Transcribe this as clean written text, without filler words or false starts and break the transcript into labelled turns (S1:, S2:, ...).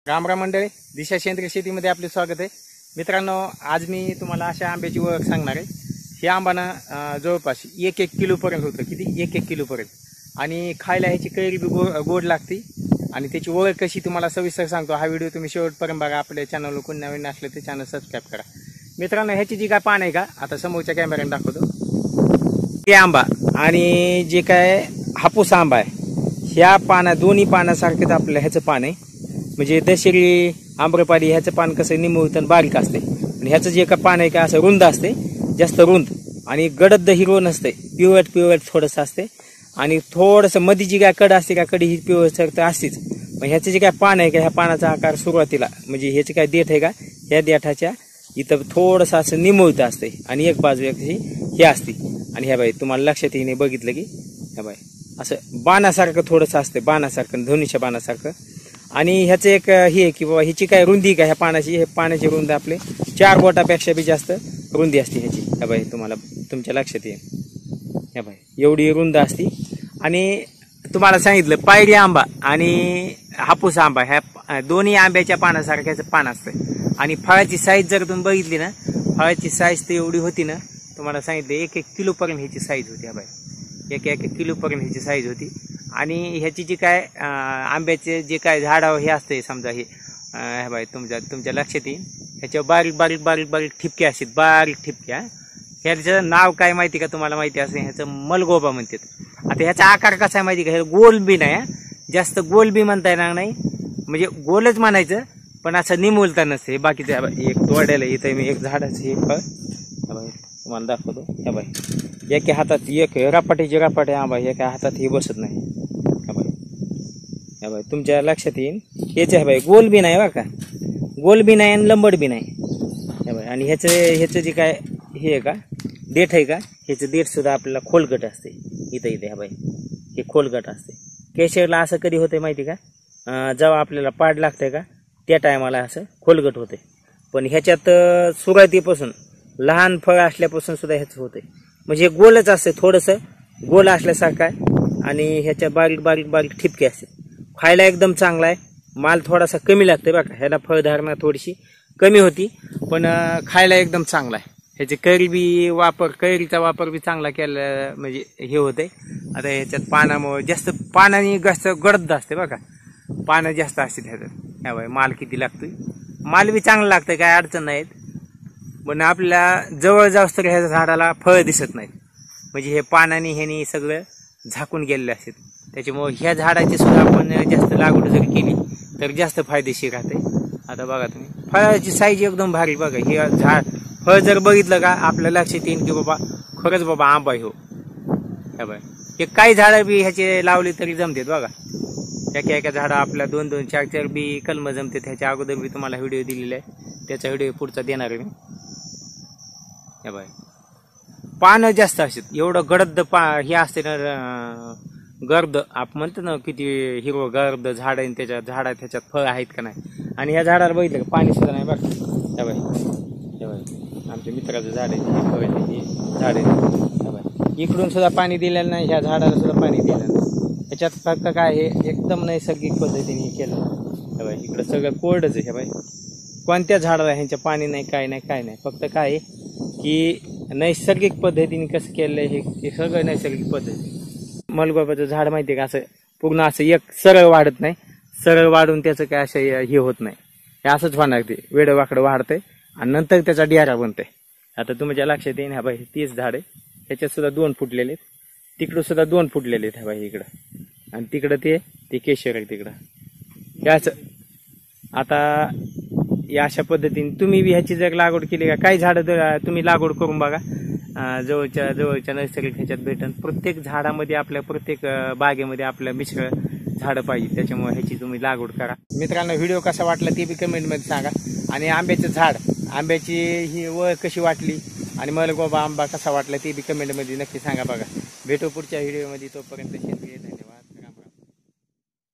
S1: राम राम मंडळी, दिशा सेंद्रिय शेतीमध्ये आपले स्वागत आहे. मित्रांनो, आज मी तुम्हाला अशा आंब्याची ओळख सांगणार आहे. हे आंबाना जवळपास 1-1 किलो पर्यंत होतं. किती? 1-1 किलो पर्यंत. आणि खायला ह्याची कैरी बी गोड लागते. आणि त्याची ओळख कशी तुम्हाला सविस्तर सांगतो. हा व्हिडिओ तुम्ही शेवटपर्यंत बघा. आपल्या चॅनलवर कोणी नवीन असले ते चॅनल सबस्क्राईब करा. मित्रांनो, ह्याची जी काय पान आहे का, आता समोरच्या कॅमेऱ्याने दाखवतो. हे आंबा आणि जे काय हापूस आंबा आहे, ह्या पाना दोन्ही पानासारखेच आपलं ह्याचं पान आहे. म्हणजे दशेरी आम्रपाली ह्याचं पान कसं निमुळतं बारीक असते, आणि ह्याचं जे का पान आहे का असं रुंद असते, जास्त रुंद, आणि गडद हिरवं नसते, पिवळट थोडंसं असते. आणि थोडंसं मध्ये जी काय कड असते का, कडी ही पिवळसर तर असतेच. मग ह्याचं जे काय पान आहे का, ह्या पानाचा आकार सुरुवातीला म्हणजे ह्याचे काय देठ आहे का, ह्या देठाच्या इथं थोडंसं असं निमुळतं असते, आणि एक बाजू हे असते. आणि ह्या बाई तुम्हाला लक्षात येईने बघितलं की ह्या बाई असं बाणासारखं थोडंसं असते, बाणासारखं, धनुष्य बाणासारखं. आणि ह्याचं एक हे आहे की बाबा ह्याची काय रुंदी का, ह्या पानाची, हे पानाची रुंदी आपले 4 बोटापेक्षा बी जास्त रुंदी असते ह्याची. ह्या बाई तुम्हाला तुमच्या लक्षात येईल, ह्या बाई एवढी रुंद असते. आणि तुम्हाला सांगितलं पायरी आंबा आणि हापूस आंबा ह्या दोन्ही आंब्याच्या पानासारख्याच पान असतं. आणि फळाची साईज जर तुम्ही बघितली ना, फळाची साईज तर एवढी होती ना, तुम्हाला सांगितलं 1-1 किलो पर्यंत ह्याची साईज होती. ह्या बाई 1-1 किलो पर्यंत ह्याची साईज होती. आणि ह्याची जी काय आंब्याचे जे काय झाडावर हे असते, समजा हे ह्या बाई तुमच्या लक्षात येईल, ह्याच्यावर बारीक ठिपके असतात, बारीक ठिपक्या. ह्याचं नाव काय माहिती का तुम्हाला? माहिती असेल, ह्याचं मलगोबा म्हणतात. आता ह्याचा आकार कसा आहे माहिती का, हे गोल बी नाही, जास्त गोल बी म्हणता येणार नाही, म्हणजे गोलच म्हणायचं, पण असं निमुळता नसते. बाकीचं एक तोड्याला इथं मी एक झाडाचं हे फळ तुम्हाला दाखवतो. ह्या बाई एका हातात एक रपाटे आंबा, एका हातात हे बसत नाही. ह्या बाई तुमच्या लक्षात येईल, हेच ह्या बाई गोल बी नाही बा का, गोल बी नाही आणि लंबड बी नाही. ह्या बाई आणि ह्याचं जे काय हे आहे का, देठ आहे का, ह्याचं देठ सुद्धा आपल्याला खोलगट असते. इथं ह्या बाई हे खोलगट असते. केशरला असं कधी होते माहिती का, जेव्हा आपल्याला पाड लागतंय का, त्या टायमाला असं खोलगट होते. पण ह्याच्यात सुरुवातीपासून लहान फळ असल्यापासून सुद्धा ह्याचं होते. म्हणजे हे गोलच असते, थोडंसं गोल असल्यासारखं आहे. आणि ह्याच्या बारीक ठिपके असते. खायला एकदम चांगला आहे. माल थोडासा कमी लागते बघा, ह्याला फळधारणा थोडीशी कमी होती, पण खायला एकदम चांगला आहे. ह्याचे कैरीचा वापर बी चांगला केला म्हणजे हे होते. आता ह्याच्यात पानामुळे जास्त पानाने जास्त गडद असते बघा, पानं जास्त असते ह्याच्यात. ह्या बाई माल किती लागतोय, माल बी चांगला लागतंय, काय अडचण नाहीत. पण आपल्याला जवळ जाऊस तर ह्या झाडाला फळ दिसत नाहीत, म्हणजे हे पानाने ह्यानी सगळं झाकून गेलेले असतात. त्याच्यामुळे ह्या झाडाची सुद्धा आपण जास्त लागवड जरी केली तर जास्त फायदेशीर राहते. आता बघा तुम्ही फळाची साईज एकदम भारी बघा. हे झाड फळ जर बघितलं का, आपल्या लक्षात येईल की बाबा खरंच बाबा आंबा हो. ह्या बाय हे काही झाडं बी ह्याचे लावले तरी जमतात बघा. एका झाडा आपल्या 2-2, 4-4 बी कलम जमतात. ह्याच्या अगोदर बी तुम्हाला व्हिडिओ दिलेला आहे, त्याचा व्हिडिओ पुढचा देणार आहे मी. ह्या बाय पानं जास्त असतात, एवढं गडद हे असते ना, गर्द आपण म्हणतो ना, किती हिरवं गर्द झाड आहे त्याच्या झाडात, ह्याच्यात फळ आहेत का नाही. आणि ह्या झाडाला बघितलं का पाणी सुद्धा नाही बरं. ह्या बाई आमच्या मित्राचं झाड आहे, हे झाड आहे. ह्या बाई इकडून सुद्धा पाणी दिलेलं नाही, ह्या झाडाला सुद्धा पाणी दिलेलं नाही. ह्याच्यात फक्त काय हे एकदम नैसर्गिक पद्धतीने हे केलं. ह्या बाई इकडं सगळं कोरडच आहे. ह्या बाई कोणत्या झाडाला ह्यांच्या पाणी नाही, काय नाही. फक्त काय आहे की नैसर्गिक पद्धतीने कसं केलं हे सगळं नैसर्गिक पद्धती. मलगोबाचं झाड माहिती आहे का, असं पूर्ण असं एक सरळ वाढत नाही, सरळ वाढून त्याचं काय असं हे होत नाही. हे असंच होणार, ते वेडं वाकडं वाढतंय आणि नंतर त्याचा डियारा बनतंय. आता तुमच्या लक्षात येईन, ह्या बाई 30 झाड आहे, ह्याच्यात सुद्धा 2 फुटलेले आहेत, तिकडं सुद्धा 2 फुटलेले आहेत. ह्या बाई इकडं आणि तिकडं ते केशर आहे तिकडं. ह्याच आता या अशा पद्धतीने तुम्ही बी ह्याची जर लागवड केली का, काही झाडं तुम्ही लागवड करून बघा, जवळच्या नैसर्गिक ह्याच्यात भेटन. प्रत्येक झाडामध्ये आपल्या प्रत्येक बागेमध्ये आपल्या मिश्र झाडं पाहिजे, त्याच्यामुळे ह्याची तुम्ही लागवड करा. मित्रांनो, व्हिडिओ कसा वाटला ते बी कमेंटमध्ये सांगा. आणि आंब्याचं झाड, आंब्याची ही ओळख कशी वाटली आणि मलगोबा आंबा कसा वाटला ते बी कमेंटमध्ये नक्की सांगा. बघा, भेटू पुढच्या व्हिडिओमध्ये. तोपर्यंत